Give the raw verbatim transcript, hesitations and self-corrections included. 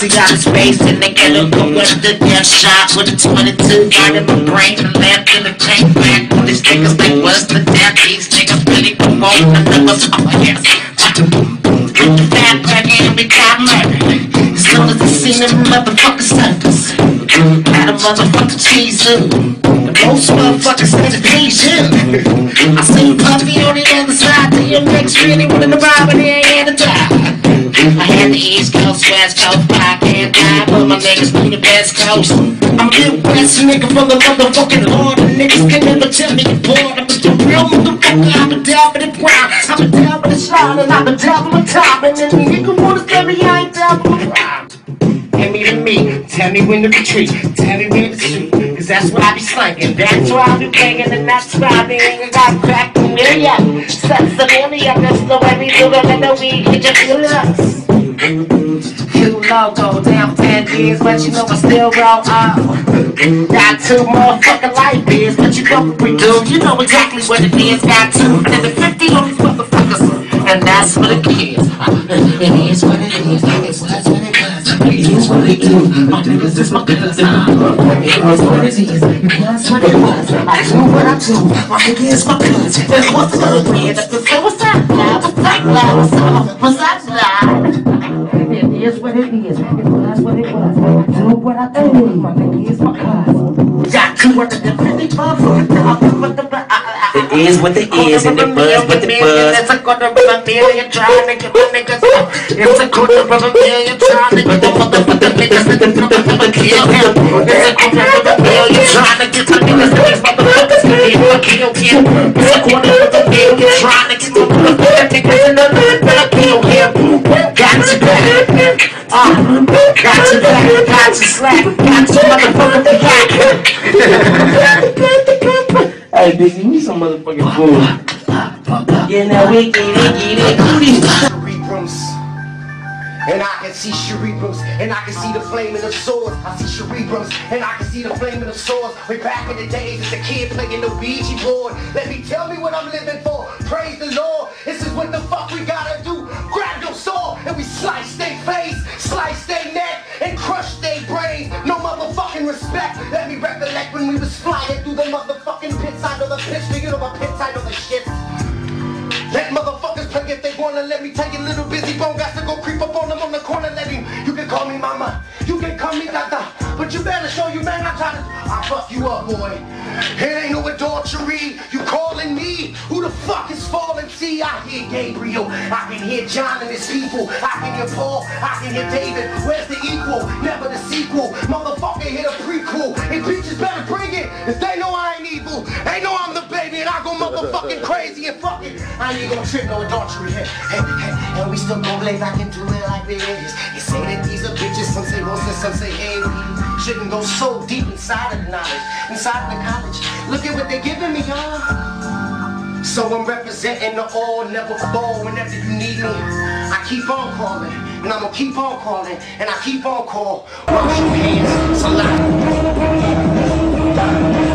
We got a space and they get a go with the death shot with a twenty-two right in my brain and left and it came back. These niggas think what's the death? These niggas really promote another song. Yes. Get the fat back and we got murder. As soon as I see them motherfucking suckers, got a motherfucking cheese too. The most motherfuckers say the peace too. I seen Puffy on the other side. D M X really wanted to ride, but he ain't had to die. I had the East Coast, West Coast, I can't die, but my niggas do the West Coast. I'm a Midwest nigga from the motherfucking Lord, and niggas can never tell me you're bored. I'm just a real motherfucker, I'm a down for the ground, I'm a down for the slide, and I'm a down for the top, and then the nigga wanna tell me I ain't down for the ride. Hand me to me, tell me when to retreat, tell me when to shoot, cause that's why I be slanging, that's why I be banging, and that's why I be hanging, got cracked in there, yeah. Sex of any of this, the way we do it, and the weed, get you feel us. New logo, damn ten years, but you know I still roll up. Got two motherfucking light beers, but you know what we do, you know exactly what it is. Got two hundred fifty on these motherfuckers, and that's what it is. It is what it is, it is what it is. It is what it is, my niggas is my cousin. It was what it is, that's what it was. I do what I do, my nigga is my cousin. What's up, man? What's up, love? What's up, love? What's up, what's up, love? It is what it is, it was what it was. Do what I do, my nigga is my cousin. Got two hundred fifty motherfuckers. It is what it is, and it buzz what it buzz. It's a quarter of a million trying to get my niggas up. It's a quarter of a million trying to get the motherfucking niggas to kill him. It's a quarter of a million trying to get my niggas to these motherfuckers to kill him. It's a quarter of a million trying to get the motherfucking niggas in the hood to kill him. Got you back, uh, got you back, got you slack, got you motherfucking back. Hey, bitch, give me some motherfucking food. Yeah, now we get it, get it, get it. And I can see cerebrums, and I can see the flame in the swords. I see cerebrums, and I can see the flame in the swords. Way back in the days as a kid playing the Ouija board. Let me tell me what I'm living for. Praise the Lord. This is what the fuck we gotta do. Grab your sword, and we slice their face, slice their neck, and crush their brains. No motherfucking respect. Let me recollect when we was flying through the motherfucking pits. I know the pits, you know the pits, I know the shit. Let motherfuckers play if they wanna. Let me tell you, little busy bone got to go creep up on them on the corner. Let him. You can call me mama, you can call me tata, but you better show you, man. I try to. I fuck you up, boy. It ain't no adultery. You calling me? Who the fuck is falling? See, I hear Gabriel, I can hear John and his people. I can hear Paul, I can hear David. Where's the equal? Never the sequel. Motherfucker, hit a prequel. And bitches better bring it. If they know I ain't evil, they know I'm the baby, and I go motherfucking crazy and fuck it. I ain't gonna trip no adultery. Hey, hey, hey, and we still gon' blaze. I can do it like this. You say that these are bitches, some say Wilson, some say hey. Shouldn't go so deep inside of the knowledge, inside of the college. Look at what they giving me, y'all. So I'm representing the all, never fall whenever you need me. I keep on calling, and I'm gonna keep on calling, and I keep on calling. Wash your hands, it's a lot.